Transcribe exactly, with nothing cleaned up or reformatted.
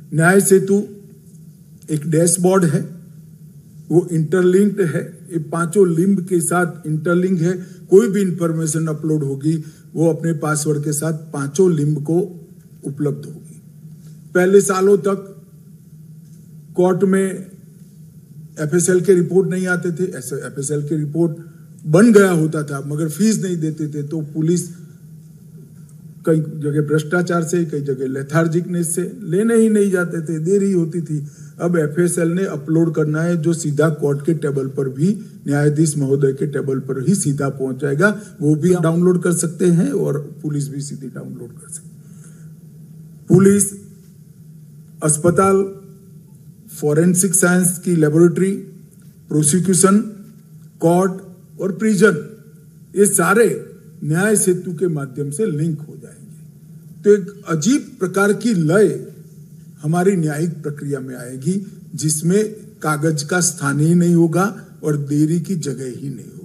न्याय सेतु एक डैशबोर्ड है, वो इंटरलिंक्ड है, ये पांचों लिंब के साथ इंटरलिंक है। कोई भी इंफॉर्मेशन अपलोड होगी वो अपने पासवर्ड के साथ पांचों लिंब को उपलब्ध होगी। पहले सालों तक कोर्ट में एफएसएल के रिपोर्ट नहीं आते थे, ऐसे एफएसएल के रिपोर्ट बन गया होता था मगर फीस नहीं देते थे, तो पुलिस कई जगह भ्रष्टाचार से, कई जगह लेथार्जिकनेस से लेने ही नहीं जाते थे, देरी होती थी। अब एफएसएल ने अपलोड करना है जो सीधा कोर्ट के टेबल पर भी, न्यायाधीश महोदय के टेबल पर ही सीधा पहुंच जाएगा। वो भी डाउनलोड कर सकते हैं और पुलिस भी सीधी डाउनलोड कर सकती है। पुलिस, अस्पताल, फॉरेंसिक साइंस की लेबोरेटरी, प्रोसिक्यूशन, कोर्ट और प्रिजन, ये सारे न्याय सेतु के माध्यम से लिंक हो जाएंगे। तो एक अजीब प्रकार की लय हमारी न्यायिक प्रक्रिया में आएगी जिसमें कागज का स्थान ही नहीं होगा और देरी की जगह ही नहीं होगी।